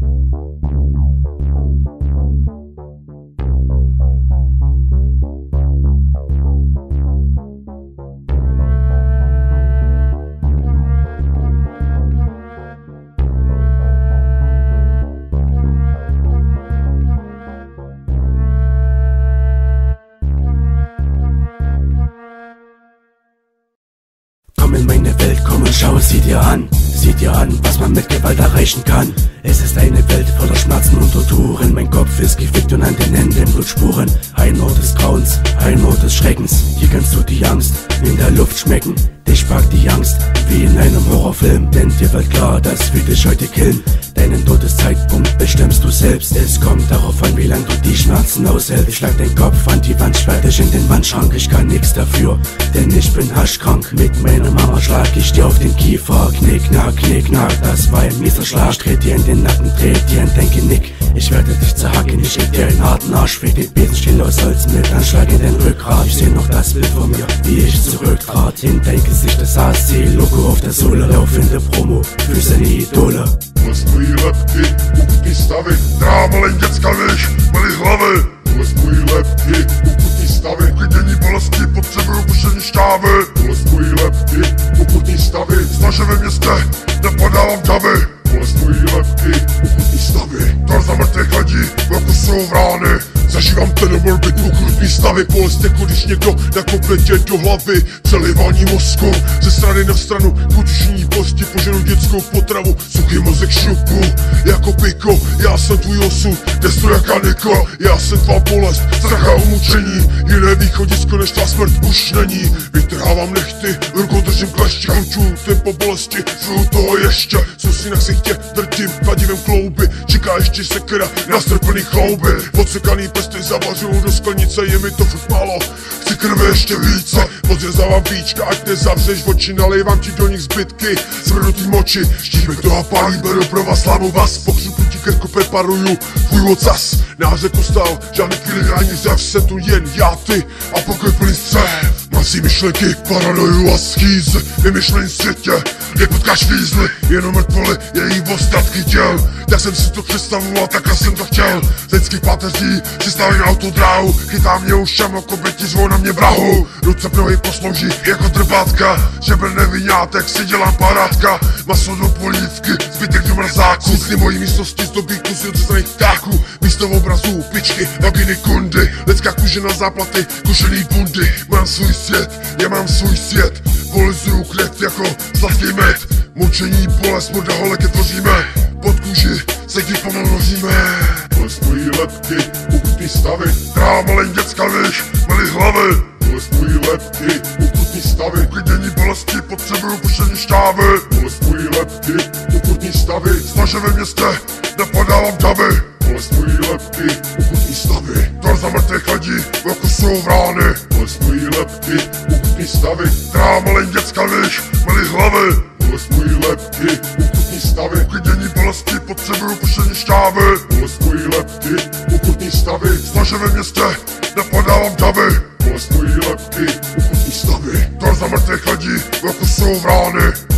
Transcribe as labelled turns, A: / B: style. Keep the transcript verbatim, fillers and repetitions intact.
A: Komm in meine Welt, komm und schau, sieh dir an. Sieh dir an, was man mit Gewalt erreichen kann. Es ist eine Welt voller Schmerzen und Torturen. Mein Kopf ist gefickt und an den Händen Blutspuren. Ein Ort des Grauens, ein Ort des Schreckens. Hier kannst du die Angst in der Luft schmecken. Dich packt die Angst, wie in einem Horrorfilm. Denn dir wird klar, dass wir dich heute killen. Deinen Todeszeitpunkt bestimmst du selbst. Es kommt darauf an, wie lang du die Schmerzen aushältst. Ich schlag den Kopf an die Wand, sperr dich in den Wandschrank. Ich kann nix dafür, denn ich bin haschkrank. Mit meiner Mama schlag ich dir auf den Kiefer. Knick, knack, knick, knack, das war ein mieser Schlag. Ich dreh dir in den Nacken, dreh dir in dein Genick. Ich werde dich zerhacken, ich geb dir einen harten Arsch. Für den Besenstiel aus Holz mit Anschlag in den Rückgrat. Ich seh noch das Bild von mir, wie ich zurücktrat. In dein Gesicht das A C, Logo auf der Sohle. Laufende Promo für seine Idole.
B: Tohle mojí lepky, pokud ní stavy, která malej děcka víš, malý hlavy. Tohle mojí lepky, pokud ní stavy, klidění bolesti, potřebuju pušení štávy. Tohle mojí lepky, pokud ní stavy, snaže ve městě, napadávám davy. Tohle mojí lepky, pokud ní stavy, tor za mrtvých lidí, velkou jsou vrány. Zažívám ten morbid, ukrutný stavy, bolest jako když někdo nakope tě do hlavy. Přelivání mozku, ze strany na stranu, kutušní posti, poženu dětskou potravu, suchý mozek šupu, jako piko, já jsem tvůj osud, destu jaká Niko, já jsem tvá bolest, strach a umučení, jiné východisko než tvá smrt už není. Vytrhávám nechty, rukou držím klešť, kruču tempo bolesti, žiju toho ještě, co si na ksichtě drtím, kladivem klouby, čeká ještě sekera na strplný chlouby, odsekaný prsty zavařuju do sklenice, je mi to furt málo, chci krve ještě více, podřezávám víčka, ať nezavřeš oči, nalijvám ti do nich zbytky, zvrnutý moči, štípek toho pálí, beru pro vás slámu vás, pokřupu ti krku preparuju, tvůj ocas, nářek ustal, žádný kýry ani zev, se tu jen já, ty a pokoj plný střev. Masí myšlenky, paranoju a schýzy, vymyšlení světě, kde potkáš výzly, jenom mrtvoly, její ostatky těl. Tak jsem si to představoval, takhle jsem to chtěl. Z lidských páteří si stavím autodráhu, chytá mě už šamo, koběti zvou na mě vrahu. Ruce prohy poslouží jako drbátka, žebr nevinátek, si dělám parádka. Maso do polívky, zbytek do mrazáku. Sny mojí místnosti zdobí kusy od straných ptáků. Místo obrazů, pičky, vaginy, kundy. Lidská kůže na záplaty, kušený bundy. Mám svůj svět, já mám svůj svět. Polizuju klid jako sladký med. Mučení, bolest, morda holeky tvoříme. Pod kůži se ti pomalu noříme. Bolest mojí lepky, ukutný stavy, která malej děcka víš, malý hlavy. Bolest mojí lepky, ukutný stavy, klidění bolesti, potřebuju pušení štávy. Bolest mojí lepky, ukutný stavy, snaže ve městě, napadávám davy. Bolest mojí lepky, ukutný stavy, tor za mrtvých lidí, velkou jsou vrány. Bolest mojí lepky, ukutný stavy, která malej děcka víš, malý hlavy. Bolest mojí lepky, ukutný stavy, klidění bolesti, potřebuju pušení štávy. Bolest mojí lepky, ukutný stavy, snaže ve městě, napadávám davy. Bolest mojí lepky, ukutný stavy, tor za mrtvých lidí, velkou jsou vrány.